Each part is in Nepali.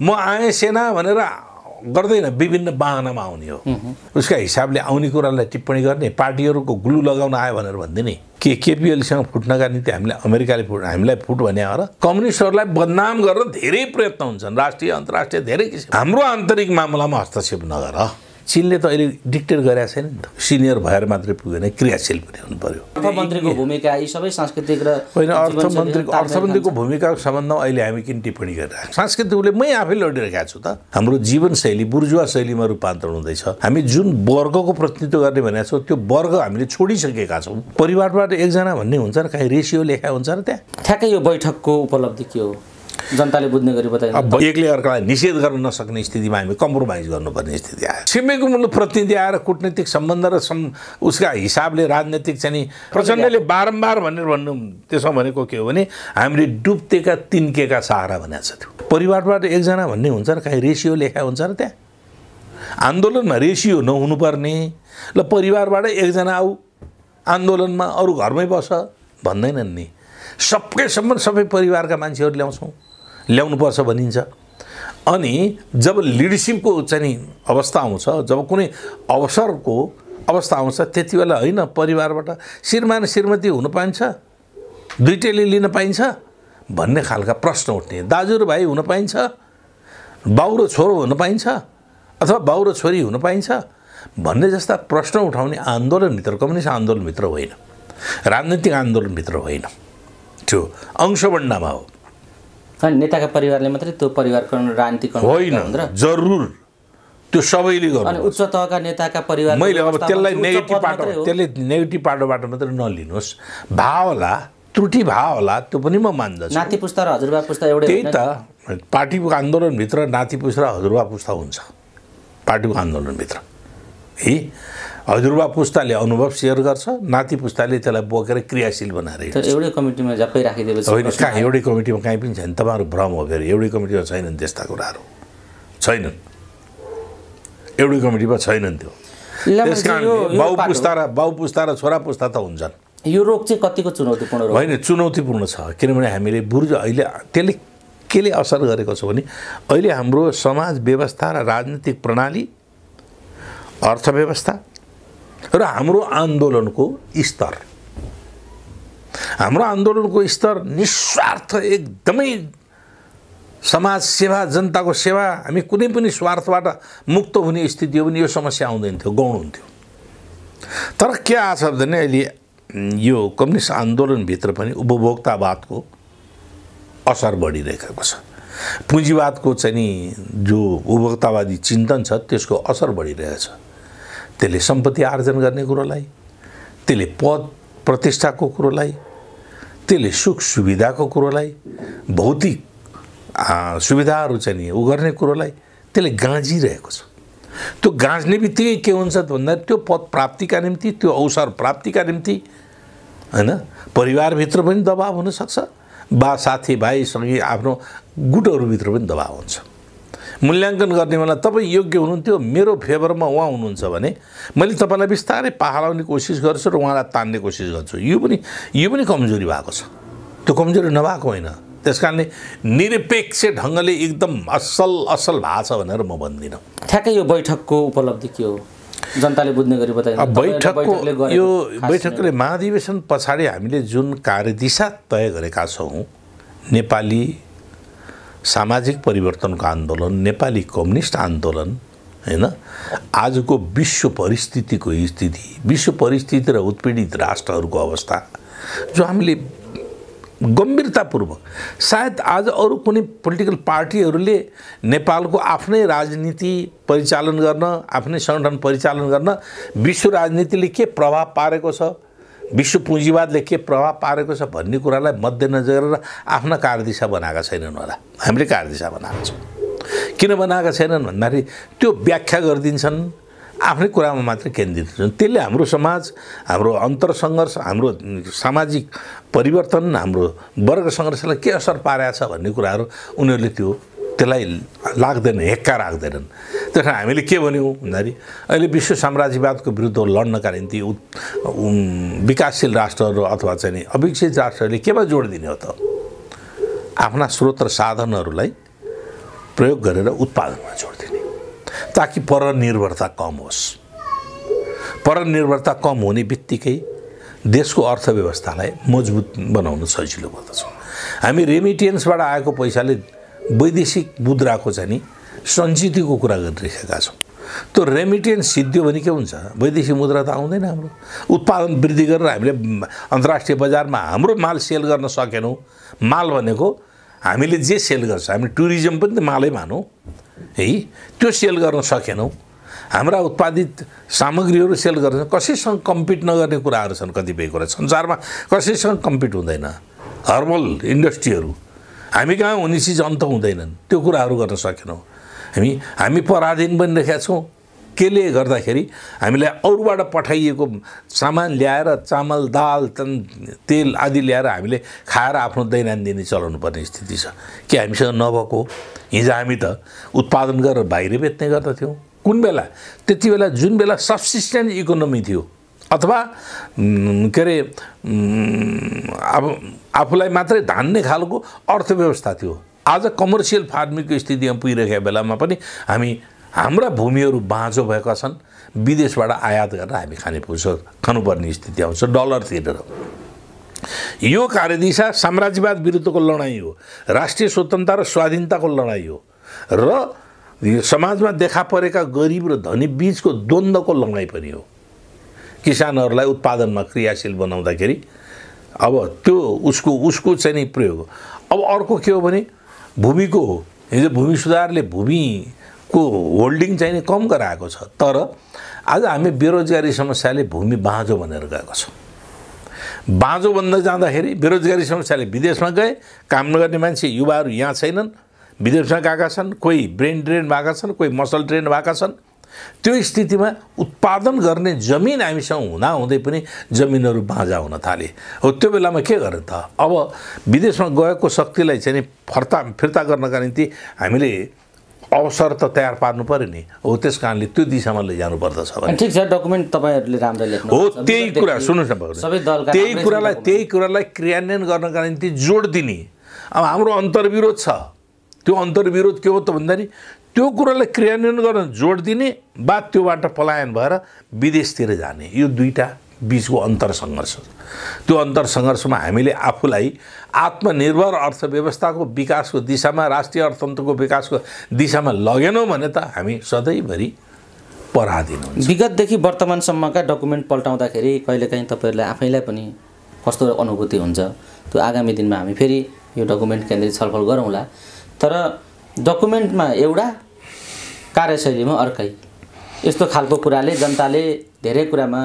म आएँ सेना भनेर गर्दैन, विभिन्न बाहनामा आउने हो। उसका हिसाबले आउने कुरालाई टिप्पणी गर्ने, पार्टीहरूको ग्लु लगाउन आयो भनेर भन्दिने, के केपिएलसँग फुट्नका निम्ति अमेरिकाले हामीलाई फुट भने हो र? कम्युनिस्टहरूलाई बदनाम गरेर धेरै प्रयत्न हुन्छन्, राष्ट्रिय अन्तर्राष्ट्रिय धेरै किसिम। हाम्रो आन्तरिक मामलामा हस्तक्षेप नगर। चीनले त अहिले डिक्टेट गरेको छैन नि त, सिनियर भएर मात्रै पुगेन, क्रियाशील पनि हुनु पर्यो। अर्थमन्त्रीको भूमिका यी सबै सांस्कृतिक र होइन, अर्थमन्त्रीको भूमिकाको सम्बन्धमा अहिले हामी किन टिप्पणी गरिरहेको? सांस्कृतिकले मै आफै लडिरहेको छु त। हाम्रो जीवनशैली बुर्जुवा शैलीमा रूपान्तरण हुँदैछ। हामी जुन वर्गको प्रतिनिधित्व गर्ने भनेको छौँ त्यो वर्ग हामीले छोडिसकेका छौँ। परिवारबाट एकजना भन्ने हुन्छ र कहीँ रेसियो लेखा हुन्छ र त्यहाँ। ठ्याक्कै यो बैठकको उपलब्धि के हो जनताले बुझ्ने गरी बताइदिनु। अब एकले अर्कालाई निषेध गर्न नसक्ने स्थितिमा हामी कम्प्रोमाइज गर्नुपर्ने स्थिति आयो। छिमेकी मुलुक प्रतिनिधि आएर कूटनीतिक सम्बन्ध र उसका हिसाबले राजनीतिक चाहिँ प्रचण्डले बारम्बार भन्नु त्यसमा भनेको के हो भने हामीले डुब्तेका तिन्केका सहारा भनेको छ। त्यो परिवारबाट एकजना भन्ने हुन्छ र कहीँ रेसियो लेखा हुन्छ र त्यहाँ। आन्दोलनमा रेसियो नहुनुपर्ने, ल परिवारबाट एकजना आऊ आन्दोलनमा, अरू घरमै बस भन्दैनन् नि। सबैसम्म सबै परिवारका मान्छेहरू ल्याउनुपर्छ भनिन्छ। अनि जब लिडरसिपको चाहिँ अवस्था आउँछ, जब कुनै अवसरको अवस्था आउँछ, त्यति बेला होइन परिवारबाट श्रीमान श्रीमती हुन पाइन्छ, दुईटैले लिन पाइन्छ भन्ने खालका प्रश्न उठ्ने, दाजु र भाइ हुन पाइन्छ, बाउ र छोरो हुन पाइन्छ अथवा बाउ र छोरी हुन पाइन्छ भन्ने जस्ता प्रश्न उठाउने आन्दोलनभित्र, कम्युनिस्ट आन्दोलनभित्र होइन, राजनीतिक आन्दोलनभित्र होइन, त्यो अंशबन्डामा हो। नेताका परिवारले मात्रै त्यो परिवारकरण राजनीतिकरण होइन, जरुर त्यो सबैले गर्नु। अनि उच्च तहका नेताका परिवार मैले अब त्यसलाई नेगेटिभ पाटोबाट मात्रै नलिनुहोस्, भाव होला, त्रुटि भाव होला, त्यो पनि म मान्दछु। नाति पुस्ता र हजुरबा पुस्ता एउटै त्यही त पार्टीको आन्दोलनभित्र नाति पुस्ता र हजुरबा पुस्ता हुन्छ। पार्टीको आन्दोलनभित्र है हजुरबा पुस्ताले अनुभव सेयर गर्छ, नाति पुस्ताले त्यसलाई बोकेर क्रियाशील बनाएर एउटै कमिटीमा झ्याप्पै राखिदिएपछि होइन। कहाँ एउटै कमिटीमा कहीँ पनि छैन, तपाईँहरू भ्रम हो। फेरि एउटै कमिटीमा छैनन् त्यस्ता कुराहरू, छैनन् एउटै कमिटीमा छैनन् त्यो। त्यस कारणले बाउ पुस्ता र छोरा पुस्ता त हुन्छन्। यो रोग चाहिँ कतिको चुनौतीपूर्ण रोग होइन? चुनौतीपूर्ण छ, किनभने हामीले अहिले त्यसले केले असर गरेको छ भने अहिले हाम्रो समाज व्यवस्था र राजनीतिक प्रणाली, अर्थव्यवस्था र हाम्रो आन्दोलनको स्तर, हाम्रो आन्दोलनको स्तर निस्वार्थ एकदमै समाज सेवा, जनताको सेवा, हामी कुनै पनि स्वार्थबाट मुक्त हुने स्थिति हो भने यो समस्या आउँदैन थियो, गौण हुन्थ्यो। तर के आछ भने अहिले यो कम्युनिस्ट आन्दोलनभित्र पनि उपभोक्तावादको असर बढिरहेको छ। पुँजीवादको चाहिँ नि जो उपभोक्तावादी चिन्तन छ त्यसको असर बढिरहेको छ। त्यसले सम्पत्ति आर्जन गर्ने कुरोलाई, त्यसले पद प्रतिष्ठाको कुरोलाई, त्यसले सुख सुविधाको कुरोलाई, भौतिक सुविधाहरू चाहिँ नि उ गर्ने कुरोलाई त्यसले गाँजिरहेको छ। त्यो गाँच्ने बित्तिकै के हुन्छ भन्दा त्यो पद प्राप्तिका निम्ति, त्यो अवसर प्राप्तिका निम्ति हैन परिवारभित्र पनि दबाब हुनसक्छ, साथीभाइसँगै आफ्नो गुटहरूभित्र पनि दबाब हुन्छ। मूल्याङ्कन गर्ने बेला तपाईँ योग्य हुनुहुन्थ्यो, मेरो फेभरमा उहाँ हुनुहुन्छ भने मैले तपाईँलाई बिस्तारै पहालाउने कोसिस गर्छु र उहाँलाई तान्ने कोसिस गर्छु। यो पनि कमजोरी भएको छ, त्यो कमजोरी नभएको होइन। त्यस कारणले निरपेक्ष ढङ्गले एकदम असल भएको छ भनेर म भन्दिनँ। ठ्याक्कै यो बैठकको उपलब्धि के हो जनताले बुझ्ने गरी बताइदिनु। यो बैठकले महाधिवेशन पछाडि हामीले जुन कार्यदिशा तय गरेका छौँ, नेपाली सामाजिक परिवर्तनको आन्दोलन, नेपाली कम्युनिस्ट आन्दोलन हैन, आजको विश्व परिस्थितिको स्थिति, विश्व परिस्थिति र उत्पीडित राष्ट्रहरूको अवस्था जो हामीले गम्भीरतापूर्वक, सायद आज अरू कुनै पोलिटिकल पार्टीहरूले नेपालको आफ्नै राजनीति परिचालन गर्न, आफ्नै सङ्गठन परिचालन गर्न विश्व राजनीतिले के प्रभाव पारेको छ, विश्व पुँजीवादले के प्रभाव पारेको छ भन्ने कुरालाई मध्यनजर गरेर आफ्ना कार्यदिशा बनाएका छैनन् होला। हामीले कार्यदिशा बनाएको छौँ। किन बनाएका छैनन् भन्दाखेरि त्यो व्याख्या गरिदिन्छन्, आफ्नै कुरामा मात्र केन्द्रित हुन्छन्। त्यसले हाम्रो समाज, हाम्रो अन्तरसङ्घर्ष, हाम्रो सामाजिक परिवर्तन, हाम्रो वर्ग सङ्घर्षलाई के असर पारेको छ भन्ने कुराहरू उनीहरूले त्यसलाई लाग्दैन, हेक्का राख्दैनन्। त्यस कारण हामीले के भन्यौँ भन्दाखेरि अहिले विश्व साम्राज्यवादको विरुद्ध लड्नका निम्ति विकासशील राष्ट्रहरू अथवा चाहिँ अविकसित राष्ट्रहरूले केमा जोड दिने हो त? आफ्ना स्रोत र साधनहरूलाई प्रयोग गरेर उत्पादनमा जोड दिने, ताकि परनिर्भरता कम होस्। परनिर्भरता कम हुने बित्तिकै देशको अर्थव्यवस्थालाई मजबुत बनाउन सजिलो पर्दछ। हामी रेमिटेन्सबाट आएको पैसाले वैदेशिक मुद्राको चाहिँ नि सञ्चितको कुरा गरिरहेका छौँ। त्यो रेमिटेन्स सिद्धियो भने के हुन्छ? वैदेशिक मुद्रा त आउँदैन। हाम्रो उत्पादन वृद्धि गरेर हामीले अन्तर्राष्ट्रिय बजारमा हाम्रो माल सेल गर्न सकेनौँ। माल भनेको हामीले जे सेल गर्छ, हामी टुरिज्म पनि त मालै मानौँ है, त्यो सेल गर्न सकेनौँ। हाम्रा उत्पादित सामग्रीहरू सेल गर्न कसैसँग कम्पिट नगर्ने कुराहरू छन्। कतिपय कुरा संसारमा कसैसँग कम्पिट हुँदैन। हर्बल इन्डस्ट्रीहरू हामी कहाँ हुने चिज अन्त हुँदैनन्, त्यो कुराहरू गर्न सकेनौँ। हामी पराधीन बनिरहेका छौँ। केले गर्दाखेरि हामीलाई अरूबाट पठाइएको सामान ल्याएर चामल दाल तेल आदि ल्याएर हामीले खाएर आफ्नो दैनन्दिनी चलाउनु पर्ने स्थिति छ। के हामीसँग नभएको? हिजो हामी त उत्पादन गरेर बाहिर बेच्ने गर्दथ्यौँ। कुन बेला? त्यति बेला जुन बेला सब्सिस्टेन्स इकोनोमी थियो, अथवा के अरे अब आफूलाई मात्रै धान्ने खालको अर्थव्यवस्था थियो। आज कमर्सियल फार्मिङको स्थितिमा पुगिरहेका बेलामा पनि हाम्रा भूमिहरू बाँझो भएका छन्। विदेशबाट आयात गरेर हामी खानुपर्ने स्थिति आउँछ डलर तिरेर। यो कार्यदिशा साम्राज्यवाद विरुद्धको लडाइँ हो, राष्ट्रिय स्वतन्त्रता र स्वाधीनताको लडाइँ हो, र समाजमा देखा परेका गरिब र धनी बीचको द्वन्द्वको लडाइँ पनि हो। किसानहरूलाई उत्पादनमा क्रियाशील बनाउँदाखेरि अब त्यो उसको चाहिँ नि प्रयोग हो। अब अर्को के हो भने भूमिको, हिजो भूमि सुधारले भूमिको होल्डिङ चाहिँ नि कम गराएको छ, तर आज हामी बेरोजगारी समस्याले भूमि बाँझो भनेर गएको छौँ। बाँझो बन्दै जाँदाखेरि बेरोजगारी समस्याले विदेशमा गए, काम नगर्ने मान्छे युवाहरू यहाँ छैनन्, विदेशमा गएका छन्, कोही ब्रेन ड्रेन भएका छन्, कोही मसल ड्रेन भएका छन्। त्यो स्थितिमा उत्पादन गर्ने जमिन हामीसँग हुँदै पनि जमिनहरू बाँझा हुन थाले। हो त्यो बेलामा के गर्ने त? अब विदेशमा गएको शक्तिलाई चाहिँ नि फिर्ता गर्नका निम्ति हामीले अवसर त तयार पार्नु पर्यो नि। हो त्यस कारणले त्यो दिशामा लैजानु पर्दछ। ठिक छ, डकुमेन्ट तपाईँहरूले राम्रो लेख्नु हो। त्यही कुरा सुन्नुहोस् न, त्यही कुरालाई क्रियान्वयन गर्नका निम्ति जोड दिने। अब हाम्रो अन्तर्विरोध छ। त्यो अन्तर्विरोध के हो त भन्दाखेरि त्यो कुरालाई क्रियान्वयन गर्न जोड दिने, बाद त्योबाट पलायन भएर विदेशतिर जाने, यो दुईटा बीचको अन्तरसङ्घर्ष। त्यो अन्तरसङ्घर्षमा हामीले आफूलाई आत्मनिर्भर अर्थव्यवस्थाको विकासको दिशामा, राष्ट्रिय अर्थतन्त्रको विकासको दिशामा लगेनौँ भने त हामी सधैँभरि पराधीन हुन्छ। विगतदेखि वर्तमानसम्मका डकुमेन्ट पल्टाउँदाखेरि कहिलेकाहीँ तपाईँहरूलाई आफैलाई पनि कस्तो अनुभूति हुन्छ? त्यो आगामी दिनमा हामी फेरि यो डकुमेन्ट केन्द्रित छलफल गरौँला। तर डकुमेन्टमा एउटा, कार्यशैलीमा अर्कै, यस्तो खालको कुराले जनताले धेरै कुरामा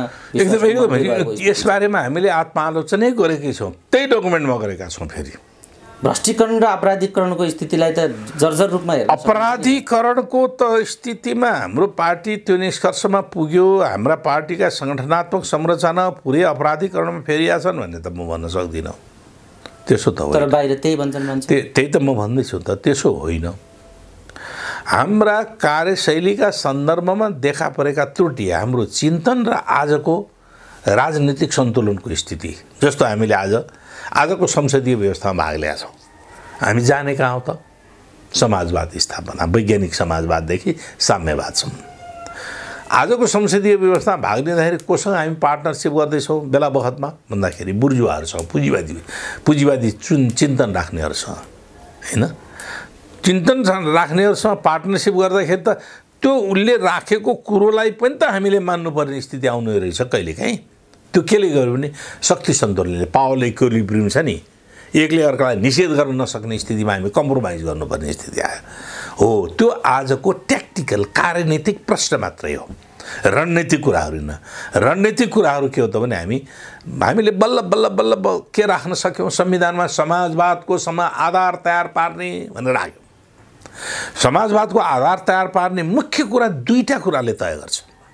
एकदम यसबारेमा हामीले आत्मालोचनै गरेकै छौँ। त्यही डकुमेन्टमा गरेका छौँ। फेरि भ्रष्टीकरण र अपराधीकरणको स्थितिलाई त जर्जर रूपमा हेर्नु, अपराधीकरणको त स्थितिमा हाम्रो पार्टी त्यो निष्कर्षमा पुग्यो। हाम्रा पार्टीका सङ्गठनात्मक संरचना पुरै अपराधीकरणमा फेरिया छन् भन्ने त म भन्न सक्दिनँ। त्यसो त तर बाहिर त्यही भन्छन् मान्छे। त्यही त म भन्दैछु त, त्यसो होइन। हाम्रा कार्यशैलीका सन्दर्भमा देखा परेका त्रुटि, हाम्रो चिन्तन र आजको राजनीतिक सन्तुलनको स्थिति, जस्तो हामीले आजको संसदीय व्यवस्थामा भाग लिएका छौँ। हामी जाने कहाँ हो त? समाजवाद स्थापना, वैज्ञानिक समाजवाददेखि साम्यवादसम्म। आजको संसदीय व्यवस्थामा भाग लिँदाखेरि कोसँग हामी पार्टनरसिप गर्दैछौँ बेला बखतमा भन्दाखेरि बुर्जुवाहरूसँग, पुँजीवादी चिन्तन राख्नेहरूसँग, होइन? चिन्तन राख्नेहरूसँग पार्टनरसिप गर्दाखेरि त त्यो उसले राखेको कुरोलाई पनि त हामीले मान्नुपर्ने स्थिति आउने रहेछ कहिलेकाहीँ। त्यो केले गर्यो भने शक्ति सन्तुलनले, पावर इक्विलिब्रियम छ नि, एकले अर्कालाई निषेध गर्न नसक्ने स्थितिमा हामी कम्प्रोमाइज गर्नुपर्ने स्थिति आयो। हो त्यो आजको ट्याक्टिकल कार्यनीतिक प्रश्न मात्रै हो, रणनीतिक कुराहरू होइन। रणनीतिक कुराहरू के हो त भने हामीले बल्ल बल्ल बल्ल के राख्न सक्यौँ संविधानमा? समाजवादको आधार तयार पार्ने भनेर राख्यौँ। समाजवादको आधार तयार पार्ने मुख्य कुरा दुईटा कुराले तय गर्छ,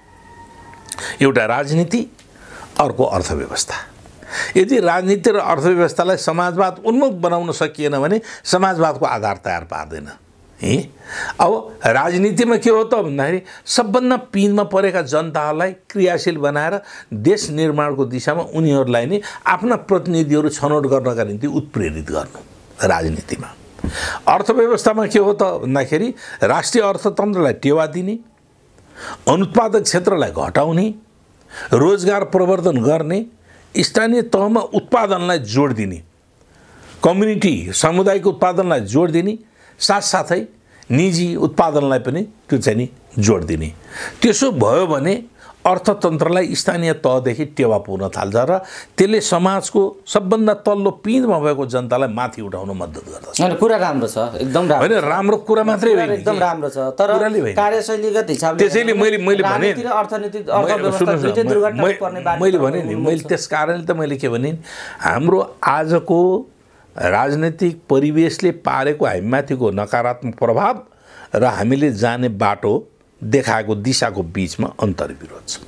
एउटा राजनीति, अर्को अर्थव्यवस्था। यदि राजनीति र अर्थव्यवस्थालाई समाजवाद उन्मुख बनाउन सकिएन भने समाजवादको आधार तयार पार्दैन। अब राजनीतिमा के हो त भन्दाखेरि सबभन्दा पिनमा परेका जनताहरूलाई क्रियाशील बनाएर देश निर्माणको दिशामा उनीहरूलाई नै आफ्ना प्रतिनिधिहरू छनौट गर्नका निम्ति उत्प्रेरित गर्नु राजनीतिमा। अर्थव्यवस्थामा के हो त भन्दाखेरि राष्ट्रिय अर्थतन्त्रलाई टेवा दिने, अनुत्पादक क्षेत्रलाई घटाउने, रोजगार प्रवर्धन गर्ने, स्थानीय तहमा उत्पादनलाई जोड दिने, कम्युनिटी सामुदायिक उत्पादनलाई जोड दिने, साथसाथै निजी उत्पादनलाई पनि त्यो चाहिँ नि जोड दिने। त्यसो भयो भने अर्थतन्त्रलाई स्थानीय तहदेखि टेवा पुग्न थाल्छ र त्यसले समाजको सबभन्दा तल्लो पिँधमा भएको जनतालाई माथि उठाउन मद्दत गर्दछ। हैन, कुरा राम्रो छ, एकदम राम्रो। हैन, राम्रो कुरा मात्रै होइन, एकदम राम्रो छ, तर कार्यशैलीगत हिसाबले त्यसैले मैले भने अर्थनीति अर्थव्यवस्था दुईटै दुर्घटना पर्ने बाटो मैले भने नि, मैले त्यस कारणले त मैले के भने हाम्रो आजको राजनीतिक परिवेशले पारेको हामीमाथिको नकारात्मक प्रभाव र हामीले जाने बाटो देखाएको दिशाको बीचमा अन्तर्विरोध छ।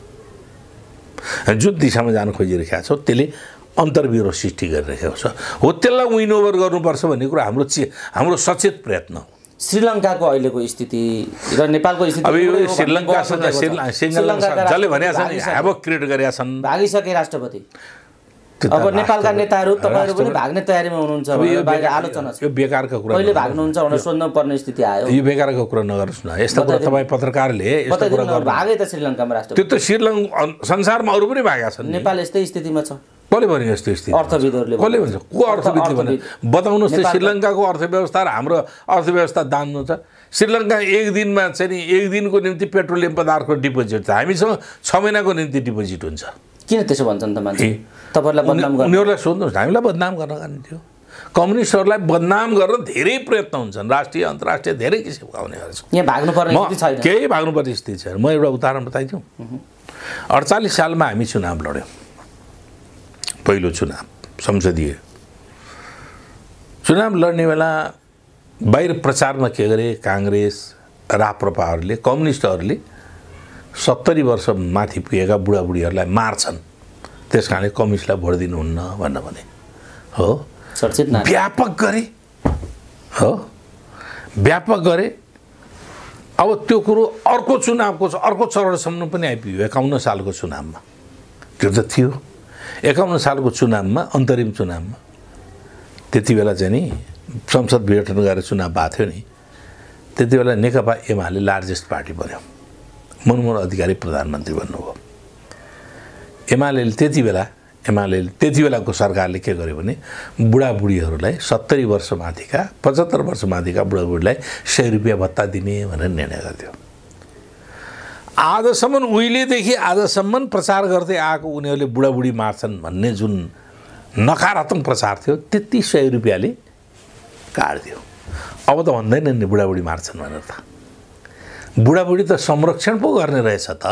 जुन दिशामा जान खोजिरहेको छ त्यसले अन्तर्विरोध सृष्टि गरिरहेको छ। हो, त्यसलाई विन ओभर गर्नुपर्छ भन्ने कुरा हाम्रो सचेत प्रयत्न हो। श्रीलङ्काको अहिलेको स्थिति र नेपालको स्थिति, अब यो श्रीलङ्कासँग जसले भनेका छन् हेभक क्रिएट गरेका छन्, भागिसके राष्ट्रपति। अब नेपालका नेताहरू तपाईहरु पनि भाग्ने तयारीमा हुनुहुन्छ भनेर बाहिर आलोचना छ। यो बेकारको कुरा, कहिले भाग्नुहुन्छ भनेर सोध्न पर्ने स्थिति आयो। यो बेकारको कुरा नगर्नुस् न। यस्तो कुरा तपाईँ पत्रकारले यस्तो कुरा गर्नु भागे त श्रीलङ्कामा राष्ट्रपति। त्यो त श्रीलङ्का संसारमा अरू पनि भागेका छन्। नेपाल यस्तै स्थितिमा छ। कसले भन्यो यस्तो स्थिति? अर्थविदहरूले। कसले भन्छ? को अर्थविदले भन्यो? बताउनुहोस् त। श्रीलङ्काको अर्थव्यवस्था र हाम्रो अर्थव्यवस्था दान्नु छ। श्रीलङ्का एक दिनमा चाहिँ नि एक दिनको निम्ति पेट्रोलियम पदार्थको डिपोजिट छ, हामीसँग 6 महिनाको निम्ति डिपोजिट हुन्छ। किन त्यसो भन्छन् त मान्छे? तपाईहरुलाई बदनाम गर्न, उनीहरूलाई सोध्नुहोस्, हामीलाई बदनाम गर्न गर्ने थियो। कम्युनिस्टहरूलाई बदनाम गर्न धेरै प्रयत्न हुन्छन्, राष्ट्रिय अन्तर्राष्ट्रिय धेरै किसिमको आउने गर्छ। यहाँ भाग्नुपर्ने स्थिति छैन, केही भाग्नुपर्ने स्थिति छैन। म एउटा उदाहरण बताइदिउँ। 48 सालमा हामी चुनाव लड्यौँ, पहिलो चुनाव संसदीय चुनाव लड्ने बेला बाहिर प्रचारमा के गरे काङ्ग्रेस राप्रपाहरूले, कम्युनिस्टहरूले 70 वर्ष माथि पुगेका बुढाबुढीहरूलाई मार्छन्, त्यस कारणले कम्युनिस्टलाई भोट दिनुहुन्न भनेर भने हो। चर्चित व्यापक गरे हो, व्यापक गरे। अब त्यो कुरो अर्को चुनावको अर्को चरणसम्म पनि आइपुग्यो। 51 सालको चुनावमा त्यो त थियो। 51 सालको चुनावमा, अन्तरिम चुनावमा, त्यति बेला चाहिँ नि संसद विघटन गरेर चुनाव भएको थियो नि, त्यति बेला नेकपा एमाले लार्जेस्ट पार्टी बन्यो। मनमोहन अधिकारी प्रधानमन्त्री बन्नुभयो। एमाले त्यति बेलाको सरकारले के गर्यो भने बुढाबुढीहरूलाई 70 वर्ष माथिका 75 वर्ष माथिका बुढाबुढीलाई 100 रुपियाँ भत्ता दिने भनेर निर्णय गर्थ्यो। आजसम्म उहिलेदेखि आजसम्म प्रचार गर्दै आएको उनीहरूले बुढाबुढी मार्छन् भन्ने जुन नकारात्मक प्रचार थियो, त्यति 100 रुपियाँले काट्दियो। अब त भन्दैन नि बुढाबुढी मार्छन् भनेर त। बुढाबुढी त संरक्षण पो गर्ने रहेछ त।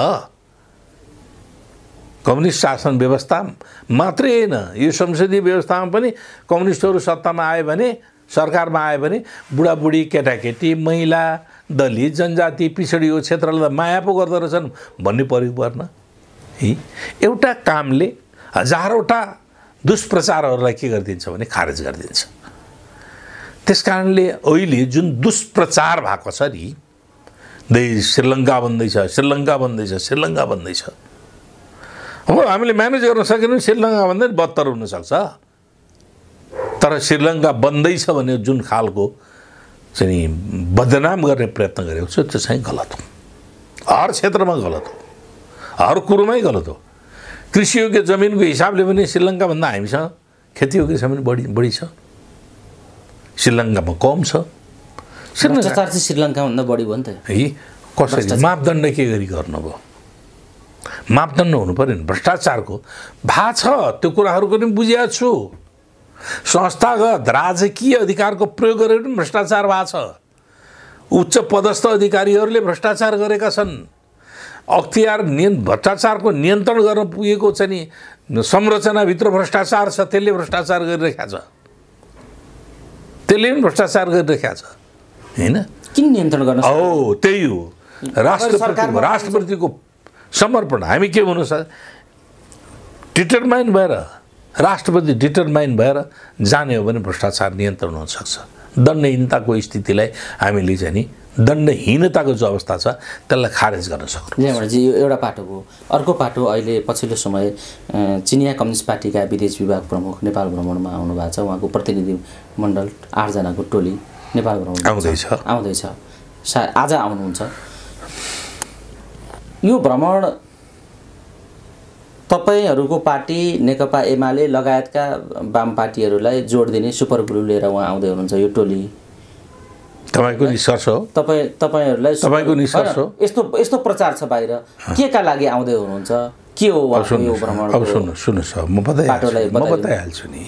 कम्युनिस्ट शासन व्यवस्था मात्रै होइन, यो संसदीय व्यवस्थामा पनि कम्युनिस्टहरू सत्तामा आयो भने, सरकारमा आयो भने बुढाबुढी, केटाकेटी, महिला, दलित, जनजाति, पिछडियो क्षेत्रलाई माया पो गर्दो रहेछन् भन्ने परेको पर्न। एउटा कामले हजारौँटा दुष्प्रचारहरूलाई के गरिदिन्छ भने खारेज गरिदिन्छ। त्यस कारणले अहिले जुन दुष्प्रचार भएको छ नि, श्रीलङ्का बन्दैछ, श्रीलङ्का बन्दैछ, श्रीलङ्का बन्दैछ, हो हामीले म्यानेज गर्न सकेनौँ। श्रीलङ्का भन्दा बदतर हुनसक्छ, तर श्रीलङ्का बन्दैछ भने जुन खालको चाहिँ बदनाम गर्ने प्रयत्न गरेको छ त्यो चाहिँ गलत हो। हर क्षेत्रमा गलत हो, हर कुरोमै गलत हो। कृषियोग्य जमिनको हिसाबले पनि श्रीलङ्काभन्दा हामीसँग खेतीयोग्य जमिन बढी छ, श्रीलङ्कामा कम छ। भ्रष्टाचार चाहिँ श्रीलङ्काभन्दा बढी भयो नि त। कसरी मापदण्ड के गरी गर्नुभयो? मापदण्ड हुनु पर्यो नि भ्रष्टाचारको। भा छ त्यो कुराहरूको पनि बुझिएको छु। संस्थागत राजकीय अधिकारको प्रयोग गरेर पनि भ्रष्टाचार भएको छ। उच्च पदस्थ अधिकारीहरूले भ्रष्टाचार गरेका छन्। भ्रष्टाचारको नियन्त्रण गर्न पुगेको चाहिँ नि संरचनाभित्र भ्रष्टाचार छ, त्यसले भ्रष्टाचार गरिरहेको छ, त्यसले पनि भ्रष्टाचार गरिरहेको छ हैन। किन नियन्त्रण गर्न? हो त्यही हो, राष्ट्रप्रतिको समर्पण। हामी के भन्नु छ, डिटरमाइन भएर राष्ट्रपति डिटरमाइन भएर जाने हो भने भ्रष्टाचार नियन्त्रण हुनसक्छ। दण्डहीनताको स्थितिलाई हामीले चाहिँ नि दण्डहीनताको जो अवस्था छ त्यसलाई खारेज गर्न सक्छौँ। यहाँबाट यो एउटा पाटो भयो। अर्को पाटो अहिले पछिल्लो समय चिनिया कम्युनिस्ट पार्टीका विदेश विभाग प्रमुख नेपाल भ्रमणमा आउनु भएको छ। उहाँको प्रतिनिधि मण्डल 8 जनाको टोली नेपाल भ्रमण आउँदैछ आज आउनुहुन्छ। यो भ्रमण तपाईहरूको पार्टी नेकपा एमाले लगायतका वाम पार्टीहरूलाई जोड दिने सुपर ग्लु लिएर उहाँ आउँदै हुनुहुन्छ। यो टोली तपाईको निष्कर्ष हो? तपाईहरूलाई तपाईको निष्कर्ष हो? यस्तो प्रचार छ बाहिर, के का लागि आउँदै हुनुहुन्छ, के हो उहाँको यो भ्रमण? अब सुन्नुहोस्, म बताइहाल्छु नि।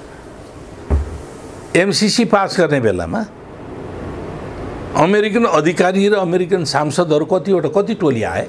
एमसीसी पास गर्ने बेलामा अमेरिकन अधिकारी र अमेरिकन सांसदहरू कति टोली आए,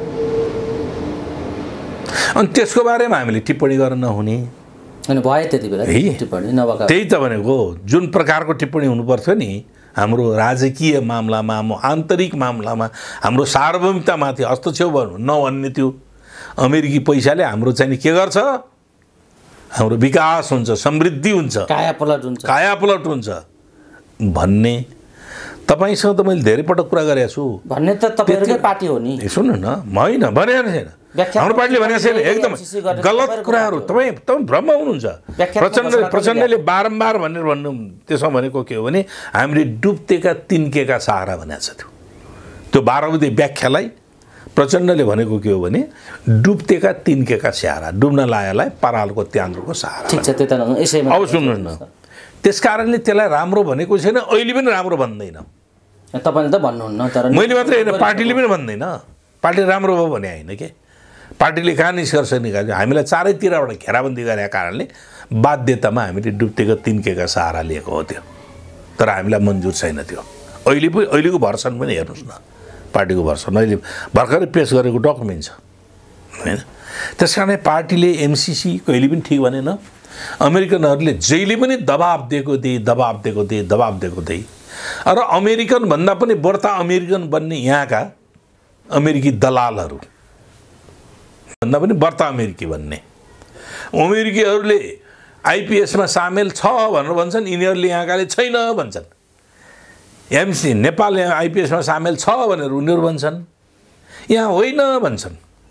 अनि त्यसको बारेमा हामीले टिप्पणी गर्न नहुने अनि भयो त्यति बेला टिप्पणी नभएको। त्यही त भनेको, जुन प्रकारको टिप्पणी हुनुपर्थ्यो नि हाम्रो राजकीय मामलामा, आन्तरिक मामलामा, हाम्रो सार्वभौमिकतामाथि हस्तक्षेप नभन्ने त्यो अमेरिकी पैसाले हाम्रो चाहिँ के गर्छ, हाम्रो विकास हुन्छ, समृद्धि हुन्छ, कायापलट हुन्छ भन्ने। तपाईसँग त मैले धेरै पटक कुरा गरेको छु। भन्ने त तपाईहरुकै पार्टी हो नि। सुन्नु न, होइन भनेको छैन, हाम्रो पार्टीले भनेको छैन, एकदम गलत कुराहरू। तपाईँ भ्रममा हुनुहुन्छ। प्रचण्डले बारम्बार भन्नु त्यसमा भनेको के हो भने हामीले डुब्तेका तिन्केका सहारा भनेको छ। त्यो 12 बुँदे व्याख्यालाई प्रचण्डले भनेको के हो भने डुब्तेका तिन्केका सहारा, डुब्न लागेलाई परालको त्यान्द्रोको सहारा। ठिक छ, त्यो त यसैमा अब सुन्नुहोस् न, त्यसकारणले त्यसलाई राम्रो भनेको छैन, अहिले पनि राम्रो भन्दैन। तपाईले त भन्नुहुन्न, तर मैले मात्रै होइन, पार्टीले पनि भन्दैन। पार्टीले राम्रो भयो भने होइन के, पार्टीले कहाँ निष्कर्ष निकाल्यो, हामीलाई चारैतिरबाट घेराबन्दी गरेका कारणले बाध्यतामा हामीले डुब्तेको तिन्केका सहारा लिएको हो त्यो, तर हामीलाई मन्जुर छैन त्यो। अहिलेको भर्सन पनि हेर्नुहोस् न, पार्टीको भर्सन अहिले भर्खरै पेस गरेको डकुमेन्ट छ होइन। त्यस कारण पार्टीले एमसीसी कहिले पनि ठिक भनेन। अमेरिकनहरूले जहिले पनि दबाब दिएको थिए र अमेरिकन भन्दा पनि बढ्ता अमेरिकन बन्ने यहाँका अमेरिकी दलालहरू भन्दा पनि बढ्ता अमेरिकी बन्ने अमेरिकीहरूले आइपीएसमा सामेल छ भनेर भन्छन्, यिनीहरूले यहाँकाले छैन भन्छन्। एमसी नेपाल आइपीएसमा सामेल छ भनेर उनीहरू भन्छन्, यहाँ होइन भन्छन्।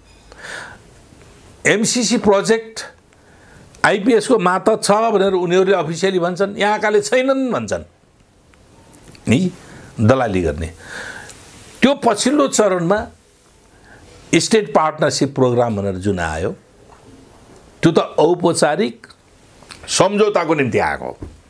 एमसीसी प्रोजेक्ट आइपीएसको मातहत छ भनेर उनीहरूले अफिसियली भन्छन्, यहाँकाले छैनन् भन्छन् नि दलाली गर्ने। त्यो पछिल्लो चरणमा स्टेट पार्टनरशिप प्रोग्राम भनेर जुन आयो, त्यो त औपचारिक सम्झौताको निम्ति आएको।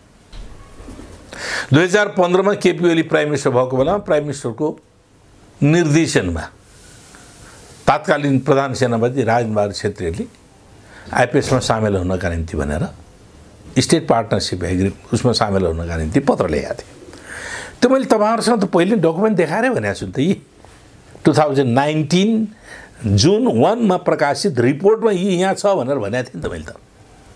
2015 केपी ओली प्राइम मिनिस्टर भएको बेलामा प्राइम मिनिस्टरको निर्देशनमा तात्कालीन प्रधान सेनापति राजेन्द्रबहादुर छेत्रीले आइपीएसमा सामेल हुनका निम्ति भनेर स्टेट पार्टनरशिप उसमा सामेल हुनका निम्ति पत्र लेखेका थिए। त्यो मैले तपाईँहरूसँग त पहिले डकुमेन्ट देखाएरै भनेको छु नि त। यी 2019 जुन 1 मा प्रकाशित रिपोर्टमा यहाँ छ भनेर भनेको थिएँ नि त मैले त।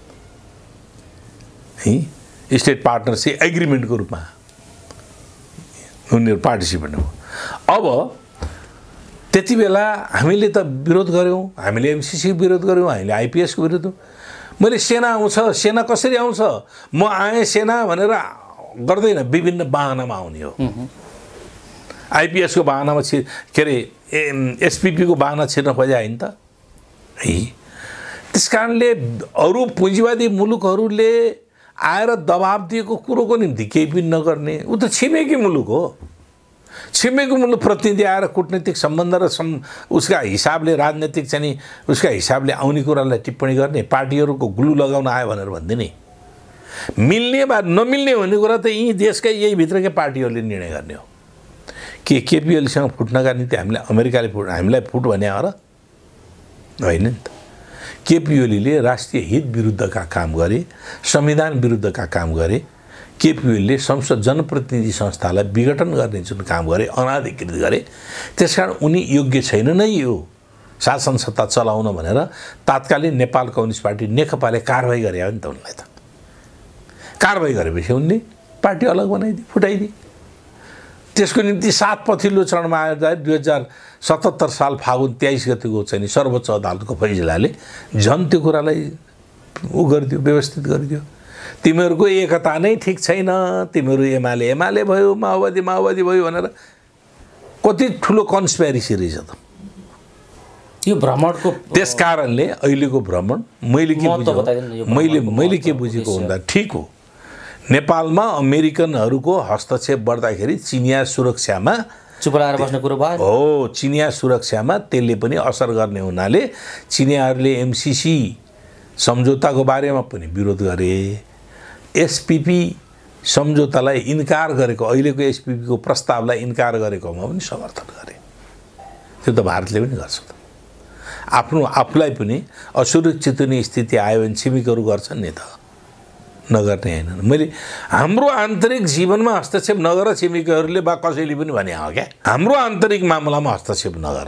स्टेट पार्टनरशिप एग्रिमेन्टको रूपमा उनीहरू पार्टिसिपेन्ट हो। अब त्यति बेला हामीले त विरोध गऱ्यौँ, हामीले एमसीसी विरोध गऱ्यौँ, हामीले आइपीएसको विरोध। मैले सेना आउँछ, सेना कसरी आउँछ, म आएँ सेना भनेर गर्दैन, विभिन्न बाहनामा आउने हो। आइपीएसको बाहनामा के अरे एसपीपीको बाहना छिर्न खोजे होइन त है। त्यस कारणले अरू पुँजीवादी मुलुकहरूले आएर दबाब दिएको कुरोको निम्ति केही पनि नगर्ने, ऊ त छिमेकी मुलुक हो। छिमेकी मुलुक प्रतिनिधि आएर कूटनीतिक सम्बन्ध र उसका हिसाबले राजनीतिक चाहिँ उसका हिसाबले आउने कुरालाई टिप्पणी गर्ने, पार्टीहरूको ग्लु लगाउन आयो भनेर भन्दिने, मिल्ने वा नमिल्ने भन्ने कुरा त यी देशकै यही भित्रकै पार्टीहरूले निर्णय गर्ने हो। के केपी ओलीसँग फुट्नका निम्ति हामीलाई फुट भने हो र होइन नि त। केपी ओलीले राष्ट्रिय हित विरुद्धका काम गरे, संविधान विरुद्धका काम गरे। केपी ओलीले संसद जनप्रतिनिधि संस्थालाई विघटन गर्ने जुन काम गरे, अनाधिकृत गरे, त्यसकारण उनी योग्य छैन नै यो शासन सत्ता चलाउन भनेर तात्कालीन नेपाल कम्युनिस्ट पार्टी नेकपाले कारबाही गरे हो नि त। उनलाई त कारबाही गरेपछि उनले पार्टी अलग बनाइदिए, फुटाइदिए। त्यसको निम्ति 7 पछिल्लो चरणमा आएर 2077 साल फागुन 23 गतिको चाहिँ सर्वोच्च अदालतको फैसलाले झन् त्यो कुरालाई उ गरिदियो, व्यवस्थित गरिदियो। तिमीहरूको एकता नै ठिक छैन, तिमीहरू एमाले भयो, माओवादी भयो भनेर कति ठुलो कन्स्पिरेसी रहेछ त यो भ्रमणको। त्यसकारणले अहिलेको भ्रमण मैले के बुझेको भन्दा ठिक हो। नेपालमा अमेरिकनहरूको हस्तक्षेप बढ्दाखेरि चिनिया सुरक्षामा चुप लागेर बस्ने कुरो भयो हो। चिनिया सुरक्षामा त्यसले पनि असर गर्ने हुनाले चिनियाहरूले एमसिसी सम्झौताको बारेमा पनि विरोध गरे। एसपिपी सम्झौतालाई इन्कार गरेको, अहिलेको एसपिपीको प्रस्तावलाई इन्कार गरेकोमा पनि समर्थन गरे। त्यो त भारतले पनि गर्छ त। आफूलाई पनि असुरक्षित हुने स्थिति आयो भने छिमेकीहरू गर्छन् नि त, नगर्ने होइन। मैले हाम्रो आन्तरिक जीवनमा हस्तक्षेप नगर छिमेकीहरूले बा कसैले पनि भने हो क्या, हाम्रो आन्तरिक मामलामा हस्तक्षेप नगर,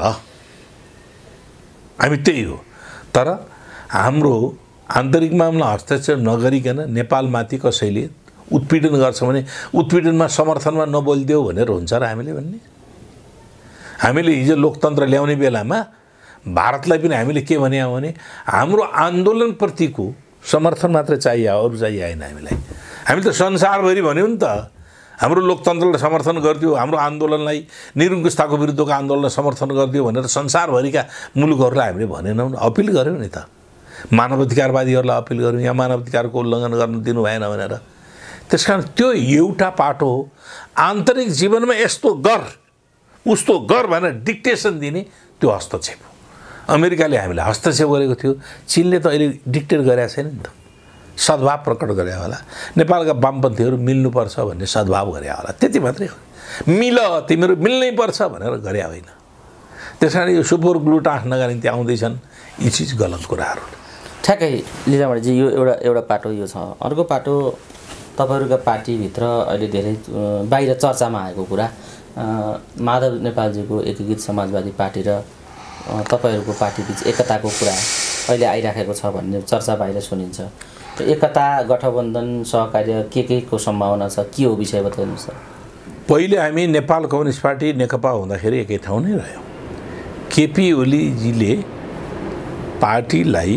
हामी त्यही हो। तर हाम्रो आन्तरिक मामला हस्तक्षेप नगरिकन नेपालमाथि कसैले उत्पीडन गर्छ भने उत्पीडनमा समर्थनमा नबोलिदेऊ भनेर हुन्छ र हामीले भन्ने। हामीले हिजो लोकतन्त्र ल्याउने बेलामा भारतलाई पनि हामीले के भने हाम्रो आन्दोलनप्रतिको समर्थन मात्र चाहियो, अरू चाहिए होइन हामीलाई। हामीले त संसारभरि भन्यौँ नि त, हाम्रो लोकतन्त्रलाई समर्थन गरिदियो, हाम्रो आन्दोलनलाई, निरङ्कुशताको विरुद्धको आन्दोलनलाई समर्थन गरिदियो भनेर संसारभरिका मुलुकहरूलाई हामीले भनेनौँ, अपिल गऱ्यौँ नि त। मानवाधिकारवादीहरूलाई अपिल गऱ्यौँ, यहाँ मानवाधिकारको उल्लङ्घन गर्न दिनु भएन भनेर। त्यस कारण त्यो एउटा पाटो हो। आन्तरिक जीवनमा यस्तो गर उस्तो गर भनेर डिक्टेसन दिने त्यो हस्तक्षेप हो। अमेरिकाले हामीलाई हस्तक्षेप गरेको थियो, चीनले त अहिले डिक्टेट गरेको छैन नि त, सद्भाव प्रकट गरे होला। नेपालका वामपन्थीहरू मिल्नुपर्छ भन्ने सद्भाव गरे होला, त्यति मात्रै हो। मिल तिमीहरू मिल्नै पर्छ भनेर गरे होइन। त्यस कारण यो सुपर ग्लु टाँस्नका निम्ति आउँदैछन्, यी चिज गलत कुराहरू। ठ्याक्कै लीलामणिजी, यो एउटा पाटो यो छ। अर्को पाटो तपाईँहरूका पार्टीभित्र अहिले धेरै बाहिर चर्चामा आएको कुरा, माधव नेपालजीको एकीकृत समाजवादी पार्टी र तपाईँहरूको पार्टीबीच एकताको कुरा अहिले आइराखेको छ भन्ने चर्चा बाहिर सुनिन्छ। त्यो एकता, गठबन्धन, सहकार्य के को सम्भावना छ, के हो विषय बताउनुहोस् त। पहिले हामी नेपाल कम्युनिस्ट पार्टी नेकपा हुँदाखेरि एकै ठाउँ नै रह्यौँ। केपी ओलीजीले पार्टीलाई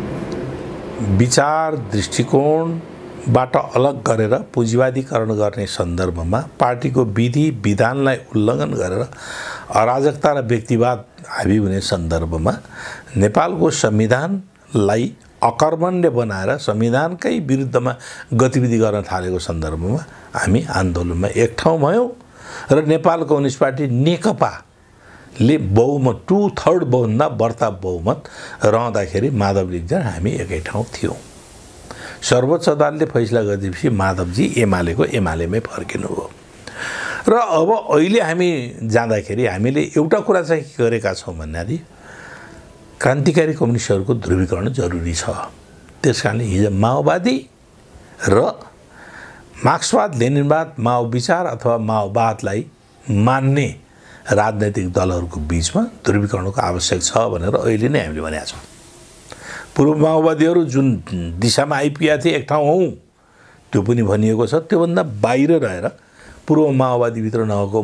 विचार दृष्टिकोणबाट अलग गरेर पुँजीवादीकरण गर्ने सन्दर्भमा पार्टीको विधि विधानलाई उल्लङ्घन गरेर अराजकता र व्यक्तिवाद हाबी हुने सन्दर्भमा नेपालको संविधानलाई अकर्मण्य बनाएर संविधानकै विरुद्धमा गतिविधि गर्न थालेको सन्दर्भमा हामी आन्दोलनमा एक ठाउँ भयौँ र नेपाल कम्युनिस्ट पार्टी नेकपाले बहुमत 2/3 भन्दा बढ्ता बहुमत रहँदाखेरि माधव रिग्जन हामी एकै ठाउँ थियौँ। सर्वोच्च अदालतले फैसला गरिदिएपछि माधवजी एमालेमै फर्किनु हो। र अब अहिले हामी जाँदाखेरि हामीले एउटा कुरा चाहिँ के गरेका छौँ भन्दाखेरि क्रान्तिकारी कम्युनिस्टहरूको ध्रुवीकरण जरुरी छ। त्यस कारणले हिजो माओवादी र मार्क्सवाद लेनिनवाद माओ विचार अथवा माओवादलाई मान्ने राजनैतिक दलहरूको बिचमा ध्रुवीकरणको आवश्यक छ भनेर अहिले नै हामीले भनेका छौँ। पूर्व माओवादीहरू जुन दिशामा आइपुगेका थिए एक ठाउँ हौँ त्यो पनि भनिएको छ। त्योभन्दा बाहिर रहेर पूर्व माओवादीभित्र नगएको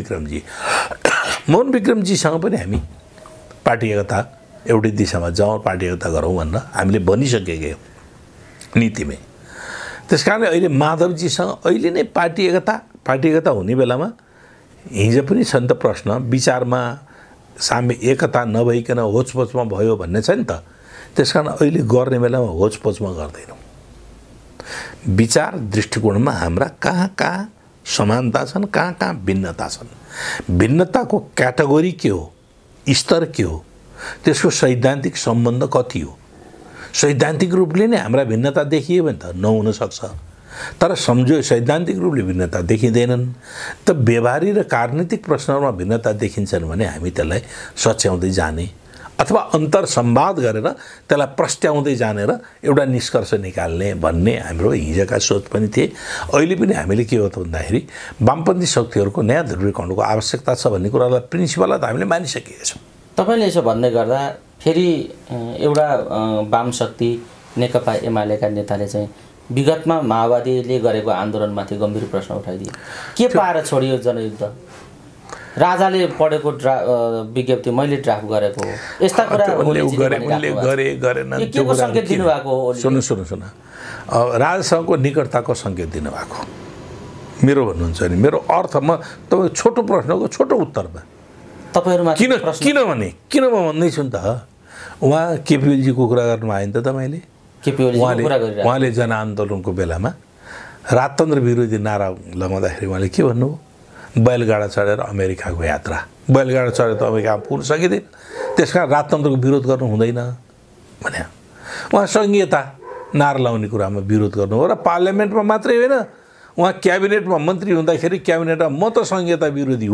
मोहन विक्रमजीसँग पनि हामी पार्टी एकता एउटै दिशामा जाउँ, पार्टी एकता गरौँ भनेर हामीले भनिसकेकै नीतिमै। त्यस कारणले अहिले माधवजीसँग अहिले नै पार्टी एकता हुने बेलामा हिजो पनि छ नि त प्रश्न, विचारमा साम्य एकता नभइकन होचपोचमा भयो भन्ने छ नि त। त्यस कारण अहिले गर्ने बेलामा होचपोचमा गर्दैनौँ। विचार दृष्टिकोणमा हाम्रा कहाँ समानता छन्, कहाँ भिन्नता छन्, भिन्नताको क्याटेगोरी के हो, स्तर के हो, त्यसको सैद्धान्तिक सम्बन्ध कति हो। सैद्धान्तिक रूपले नै हाम्रा भिन्नता देखियो भने त नहुन सक्छ, तर सैद्धान्तिक रूपले भिन्नता देखिँदैनन्। त व्यवहारिक र राजनीतिक प्रश्नहरूमा भिन्नता देखिन्छन् भने हामी त्यसलाई सच्याउँदै जाने अथवा अन्तर संवाद गरेर त्यसलाई प्रस्ट्याउँदै जाने र एउटा निष्कर्ष निकाल्ने भन्ने हाम्रो हिजोका सोच पनि थिए। अहिले पनि हामीले के हो त भन्दाखेरि वामपन्थी शक्तिहरूको नयाँ ध्रुवीकरणको आवश्यकता छ भन्ने कुरालाई प्रिन्सिपललाई त हामीले मानिसकेका छौँ। तपाईँले यसो भन्दै गर्दा फेरि एउटा वाम शक्ति नेकपा एमालेका नेताले चाहिँ विगतमा माओवादीले गरेको आन्दोलनमाथि गम्भीर प्रश्न उठाइदिए। के पाएर छोडियो जनयुद्ध? राजाले पढेको विज्ञप्ति मैले ड्राफ्ट गरेको हो, यस्ता कुरा सङ्केत दिनुभएको हो। सुन राजासँगको निकटताको सङ्केत दिनुभएको मेरो भन्नुहुन्छ नि। मेरो अर्थमा तपाईँ छोटो प्रश्नको छोटो उत्तरमा तपाईँहरूमा किन म भन्दैछु नि त। उहाँ केपी ओलीजीको कुरा गर्नु आयो नि त तपाईँले। उहाँले जनआन्दोलनको बेलामा राजतन्त्र विरोधी नारा लगाउँदाखेरि उहाँले के भन्नु, बैलगाडा चढेर अमेरिकाको यात्रा, बैलगाडा चढेर त अमेरिका पुग्न सकिँदैन, त्यस कारण राजतन्त्रको विरोध गर्नु हुँदैन भने उहाँ सङ्घीयता नारा लाउने कुरामा विरोध गर्नु हो। र पार्लियामेन्टमा मात्रै होइन, उहाँ क्याबिनेटमा मन्त्री हुँदाखेरि क्याबिनेटमा म त संहिता विरोधी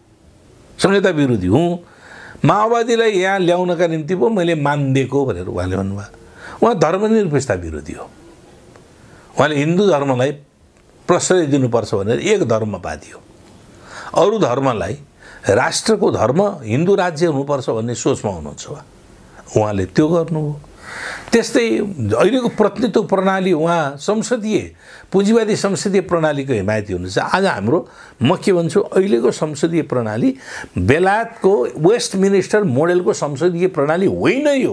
हुँ, माओवादीलाई यहाँ ल्याउनका निम्ति पो मैले मानिदिएको भनेर उहाँले भन्नुभयो। उहाँ धर्मनिरपेक्षता विरोधी हो। उहाँले हिन्दू धर्मलाई प्रश्रय दिनुपर्छ भनेर एक धर्मवादी हो। अरू धर्मलाई राष्ट्रको धर्म हिन्दू राज्य हुनुपर्छ भन्ने सोचमा हुनुहुन्छ उहाँले त्यो गर्नु हो। त्यस्तै अहिलेको प्रतिनिधित्व प्रणाली, उहाँ संसदीय पुँजीवादी संसदीय प्रणालीको हिमायती हुनुहुन्छ। आज हाम्रो म के भन्छु, अहिलेको संसदीय प्रणाली बेलायतको वेस्टमिनिस्टर मोडेलको संसदीय प्रणाली होइन, यो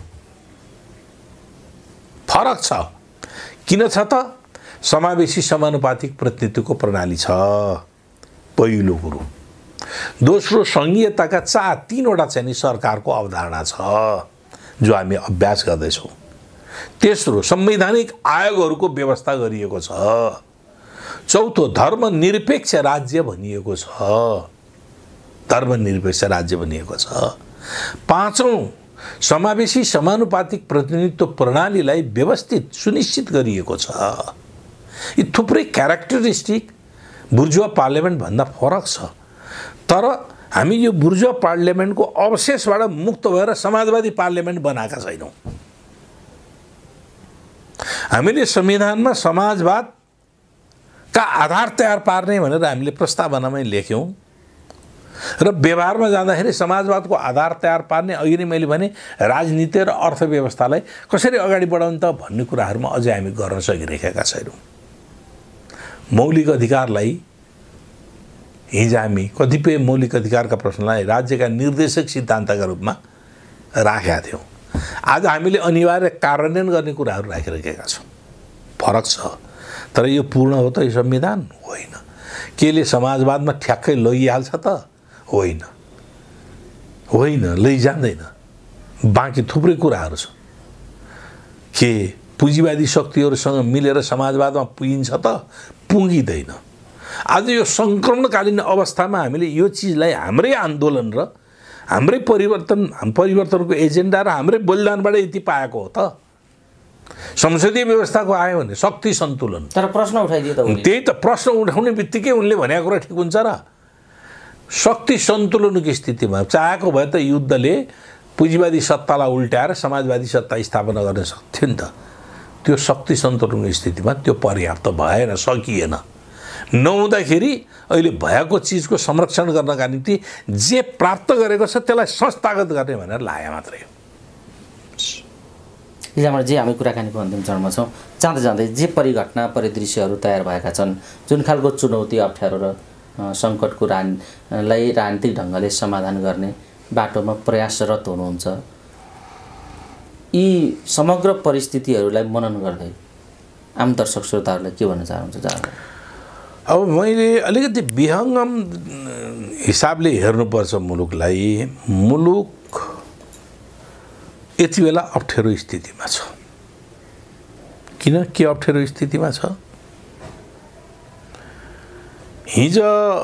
फरक छ। किन छ त? समावेशी समानुपातिक प्रतिनिधित्वको प्रणाली छ पहिलो कुरो। दोस्रो, संघीयताका 3वटा चाहिँ नि सरकारको अवधारणा छ जो हामी अभ्यास गर्दैछौँ। तेस्रो, संवैधानिक आयोगहरूको व्यवस्था गरिएको छ। चौथो, धर्मनिरपेक्ष राज्य भनिएको छ, धर्मनिरपेक्ष राज्य भनिएको छ। पाँचौँ, समावेशी समानुपातिक प्रतिनिधित्व प्रणालीलाई व्यवस्थित सुनिश्चित गरिएको छ। यी थुप्रै क्यारेक्टरिस्टिक बुर्जुवा पार्लियामेन्ट भन्दा फरक छ। तर हामी यो बुर्जुवा पार्लियामेन्टको अवशेषबाट मुक्त भएर समाजवादी पार्लियामेन्ट बनाएका छैनौँ। हामीले संविधानमा समाजवादका आधार तयार पार्ने भनेर हामीले प्रस्तावनामै लेख्यौँ र व्यवहारमा जाँदाखेरि समाजवादको आधार तयार पार्ने, अघि नै मैले भने राजनीति र अर्थव्यवस्थालाई कसरी अगाडि बढाउने त भन्ने कुराहरूमा अझै हामी गर्न सकिरहेका छैनौँ। मौलिक अधिकारलाई हिजो हामी कतिपय मौलिक अधिकारका प्रश्नलाई राज्यका निर्देशक सिद्धान्तका रूपमा राखेका थियौँ। आज हामीले अनिवार्य कार्यान्वयन गर्ने कुराहरू राखिरहेका छौँ। फरक छ। तर यो पूर्ण हो त यो संविधान? होइन। केले समाजवादमा ठ्याक्कै लैहाल्छ त? होइन, लैजान्दैन। बाँकी थुप्रै कुराहरू छ। के पुँजीवादी शक्तिहरूसँग मिलेर समाजवादमा पुगिन्छ त? पुगिँदैन। आज यो सङ्क्रमणकालीन अवस्थामा हामीले यो चिजलाई हाम्रै आन्दोलन र हाम्रै परिवर्तनको एजेन्डा र हाम्रै बलिदानबाट यति पाएको हो त। संसदीय व्यवस्थाको आयो भने शक्ति सन्तुलन। तर प्रश्न उठाइदियो त उनले। त्यही त प्रश्न उठाउने बित्तिकै उनले भनेको कुरा ठिक हुन्छ र? शक्ति सन्तुलनको स्थितिमा चाहेको भए त युद्धले पुँजीवादी सत्तालाई उल्टाएर समाजवादी सत्ता स्थापना गर्न सक्थ्यो नि त। त्यो शक्ति सन्तुलनको स्थितिमा त्यो पर्याप्त भएन, सकिएन। नहुँदाखेरि अहिले भएको चिजको संरक्षण गर्नका निम्ति जे प्राप्त गरेको छ त्यसलाई संस्थागत गर्ने भनेर लाग्यो मात्रै हो। हिजोबाट जे हामी कुराकानीको अन्तिम चरणमा छौँ, जाँदै जाँदै जे परिघटना परिदृश्यहरू तयार भएका छन्, जुन खालको चुनौती अप्ठ्यारो र सङ्कटको लाई राजनीतिक ढङ्गले समाधान गर्ने बाटोमा प्रयासरत हुनुहुन्छ, यी समग्र परिस्थितिहरूलाई मनन गर्दै आम दर्शक श्रोताहरूलाई के भन्न चाहनुहुन्छ? अब मैले अलिकति विहङ्गम हिसाबले हेर्नुपर्छ मुलुकलाई। मुलुक यति बेला अप्ठ्यारो स्थितिमा छ। किन के अप्ठ्यारो स्थितिमा छ? हिजो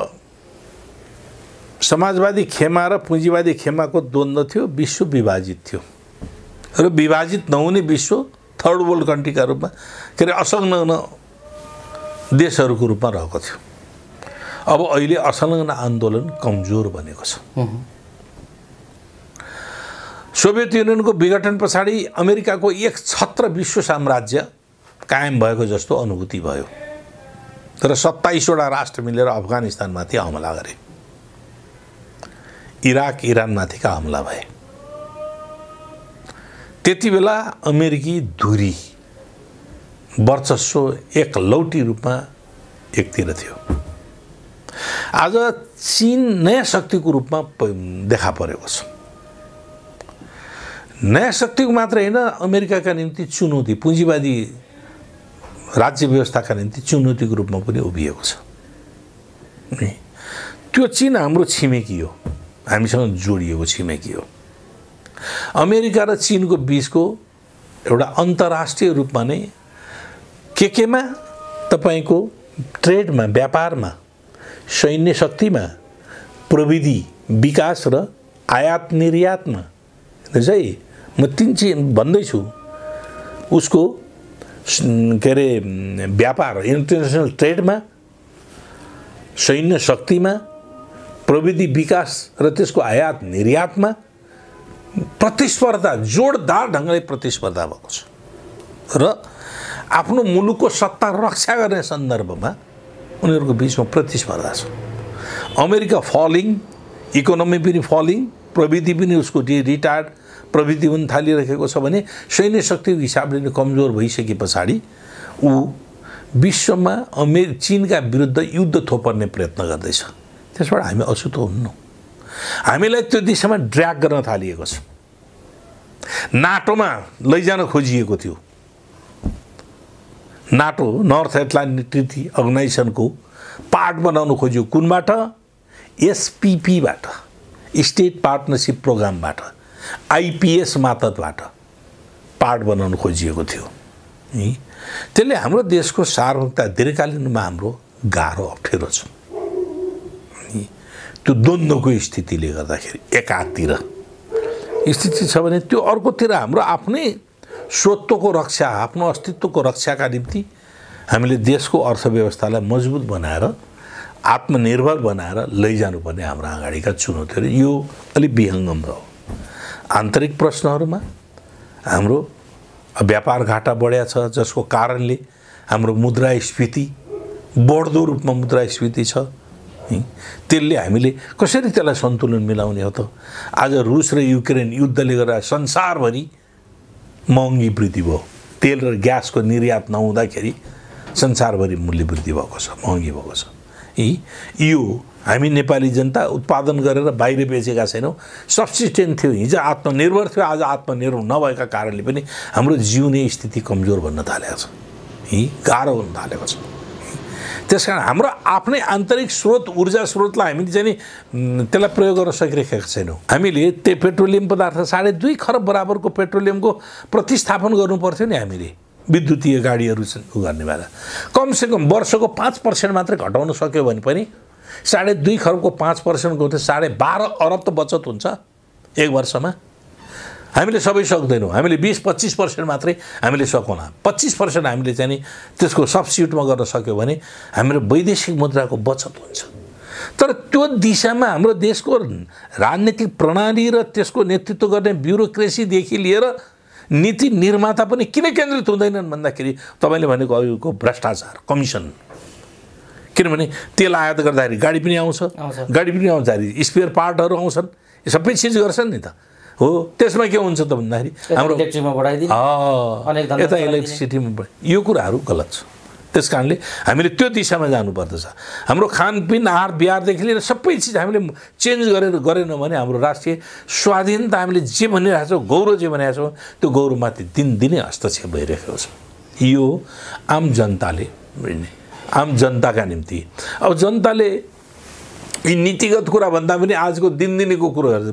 समाजवादी खेमा र पुँजीवादी खेमाको द्वन्द्व थियो, विश्व विभाजित थियो र विभाजित नहुने विश्व थर्ड वर्ल्ड कन्ट्रीका रूपमा के अरे असंलग्न देशहरूको रूपमा रहेको थियो। अब अहिले असंलग्न आन्दोलन कमजोर बनेको छ। सोभियत युनियनको विघटन पछाडि अमेरिकाको एक छत्र विश्व साम्राज्य कायम भएको जस्तो अनुभूति भयो। तर 27वटा राष्ट्र मिलेर अफगानिस्तानमाथि हमला गरे, इराक इरानमाथिका हमला भए। त्यति बेला अमेरिकी धुरी वर्चस्व एक लौटी रूपमा एकतिर थियो। आज चीन नयाँ शक्तिको रूपमा देखा परेको छ। नयाँ शक्तिको मात्र होइन, अमेरिकाका निम्ति चुनौती, पुँजीवादी राज्य व्यवस्थाका निम्ति चुनौतीको रूपमा पनि उभिएको छ। त्यो चीन हाम्रो छिमेकी हो, हामीसँग जोडिएको छिमेकी हो। अमेरिका र चीनको बीचको एउटा अन्तर्राष्ट्रिय रूपमा नै केमा तपाईको ट्रेडमा, व्यापारमा, सैन्य शक्तिमा, प्रविधि विकास र आयात निर्यातमा चाहिँ म 3 चीज भन्दैछु। उसको के अरे व्यापार, इन्टरनेसनल ट्रेडमा, सैन्य शक्तिमा, प्रविधि विकास र त्यसको आयात निर्यातमा प्रतिस्पर्धा, जोडदार ढङ्गले प्रतिस्पर्धा भएको छ र आफ्नो मुलुकको सत्ता रक्षा गर्ने सन्दर्भमा उनीहरूको बिचमा प्रतिस्पर्धा छ। अमेरिका फलिङ, इकोनोमी पनि फलिङ, प्रविधि पनि उसको रिटायर्ड प्रविधि पनि थालिरहेको छ भने सैन्य शक्तिको हिसाबले नै कमजोर भइसके पछाडि ऊ विश्वमा चीनका विरुद्ध युद्ध थोपर्ने प्रयत्न गर्दैछ। त्यसबाट हामी अछुतो हुन्नौँ। हामीलाई त्यो दिशामा ड्र्याग गर्न थालिएको छ। नाटोमा लैजान खोजिएको थियो। नाटो, नर्थ एटलान्टिक ट्रिटी अर्गनाइजेसनको पार्ट बनाउन खोजियो। कुनबाट? एसपीपीबाट, स्टेट पार्टनरसिप प्रोग्रामबाट, आइपीएस मातहतबाट पार्ट बनाउन खोजिएको थियो। त्यसले हाम्रो देशको सार्वभौमिकता दीर्घकालीनमा हाम्रो गाह्रो अप्ठ्यारो छ। त्यो द्वन्द्वको स्थितिले गर्दाखेरि एकातिर स्थिति छ भने त्यो अर्कोतिर हाम्रो आफ्नै स्वत्वको रक्षा, आफ्नो अस्तित्वको रक्षाका निम्ति हामीले देशको अर्थव्यवस्थालाई मजबुत बनाएर आत्मनिर्भर बनाएर लैजानुपर्ने हाम्रो अगाडिका चुनौतीहरू यो अलिक विहङ्गम रह्यो। आन्तरिक प्रश्नहरूमा हाम्रो व्यापार घाटा बढ्या छ, जसको कारणले हाम्रो मुद्रास्फीति बढ्दो रूपमा मुद्रास्फीति छ। त्यसले हामीले कसरी त्यसलाई सन्तुलन मिलाउने हो त? आज रुस र युक्रेन युद्धले गर्दा संसारभरि महँगी वृद्धि भयो। तेल र ग्यासको निर्यात नहुँदाखेरि संसारभरि मूल्य वृद्धि भएको छ, महँगी भएको छ। यो हामी नेपाली जनता उत्पादन गरेर बाहिर बेचेका छैनौँ। सब्सिस्टेन्ट थियो, हिजो आत्मनिर्भर थियो, आज आत्मनिर्भर नभएका कारणले पनि हाम्रो जिउने स्थिति कमजोर भन्न थालेको छ, गाह्रो हुन थालेको छ। त्यसकारण हाम्रो आफ्नै आन्तरिक स्रोत, ऊर्जा स्रोतलाई हामीले चाहिँ त्यसलाई प्रयोग गर्न सकिरहेका छैनौँ। हामीले त्यो पेट्रोलियम पदार्थ 2.5 खरब बराबरको पेट्रोलियमको प्रतिस्थापन गर्नु पर्थ्यो नि। हामीले विद्युतीय गाडीहरू गर्ने बेला कमसेकम वर्षको 5% मात्रै घटाउन सक्यो भने पनि 2.5 खरबको 5% गयो त 12.5 अरब त बचत हुन्छ एक वर्षमा। हामीले सबै सक्दैनौँ। हामीले 20-25% मात्रै हामीले सकौँला। 25% हामीले चाहिँ त्यसको सब्स्टिट्युटमा गर्न सक्यो भने हाम्रो वैदेशिक मुद्राको बचत हुन्छ। तर त्यो दिशामा हाम्रो देशको राजनीतिक प्रणाली र त्यसको नेतृत्व गर्ने ब्युरोक्रेसीदेखि लिएर नीति निर्माता पनि किन केन्द्रित हुँदैनन् भन्दाखेरि तपाईँले भनेको अघिको भ्रष्टाचार, कमिसन। किनभने तेल आयात गर्दाखेरि गाडी पनि आउँछ, गाडी पनि आउँदाखेरि स्पेयर पार्टहरू आउँछन्, यो सबै चिज गर्छन् नि त। हो, त्यसमा के हुन्छ त भन्दाखेरि हाम्रो इलेक्ट्रिकमा बढाइदिनु, यता इलेक्ट्रिसिटीमा यो कुराहरू गलत छ। त्यस कारणले हामीले त्यो दिशामा जानुपर्दछ। हाम्रो खानपिन, आहार विहारदेखि लिएर सबै चिज हामीले चेन्ज गरेनौँ भने हाम्रो राष्ट्रिय स्वाधीनता हामीले जे भनिरहेको छौँ, गौरव जे भनिरहेको छौँ, त्यो गौरवमाथि दिनदिनै हस्तक्षेप भइरहेको छ। यो आम जनताले, आम जनताका निम्ति अब जनताले यी नीतिगत कुरा भन्दा पनि आजको दिनदिनीको कुरोहरू,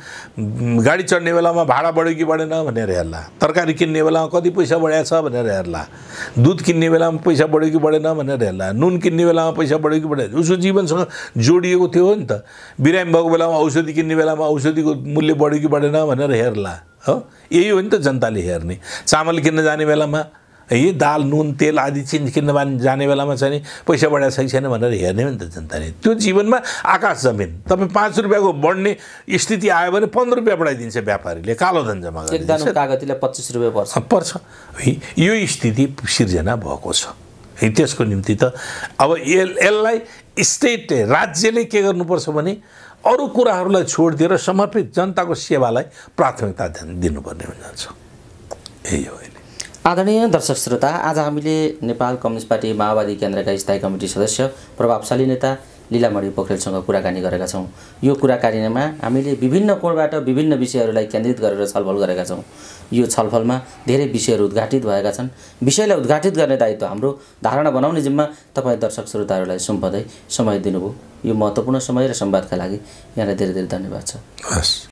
गाडी चढ्ने बेलामा भाडा बढ्यो कि बढेन भनेर हेर्ला, तरकारी किन्ने बेलामा कति पैसा बढेको छ भनेर हेर्ला, दुध किन्ने बेलामा पैसा बढ्यो कि बढेन भनेर हेर्ला, नुन किन्ने बेलामा पैसा बढ्यो कि बढेन। उसको जीवनसँग जोडिएको थियो नि त। बिरामी भएको बेलामा औषधि किन्ने बेलामा औषधिको मूल्य बढ्यो कि बढेन भनेर हेर्ला। हो, यही हो नि त जनताले हेर्ने। चामल किन्न जाने बेलामा यही दाल, नुन, तेल आदि चिज किन्न जाने बेलामा चाहिँ पैसा बढाएको छ कि छैन भनेर हेर्ने हो नि त जनताले। त्यो जीवनमा आकाश जमिन। तपाईँ 5 रुपियाँको बढ्ने स्थिति आयो भने 15 रुपियाँ बढाइदिन्छ व्यापारीले, कालो धन जम्मा गरिदिन्छ। कागतीले 25 रुपियाँ पर्छ। यो स्थिति सिर्जना भएको छ। त्यसको निम्ति त अब यसलाई स्टेट, राज्यले के गर्नुपर्छ भने अरू कुराहरूलाई छोडिदिएर समर्पित जनताको सेवालाई प्राथमिकता दिनुपर्ने हुन जान्छ। यही हो। आदरणीय दर्शक श्रोता, आज हामीले नेपाल कम्युनिस्ट पार्टी माओवादी केन्द्रका स्थायी कमिटी सदस्य प्रभावशाली नेता लीलामणि पोखरेलसँग कुराकानी गरेका छौँ। यो कुराकानीमा हामीले विभिन्न कोणबाट विभिन्न विषयहरूलाई केन्द्रित गरेर छलफल गरेका छौँ। यो छलफलमा धेरै विषयहरू उद्घाटित भएका छन्। विषयलाई उद्घाटित गर्ने दायित्व हाम्रो, धारणा बनाउने जिम्मा तपाईँ दर्शक श्रोताहरूलाई सुम्पदै समय दिनुभयो। यो महत्त्वपूर्ण समय र संवादका लागि यहाँलाई धेरै धेरै धन्यवाद छ। हस्।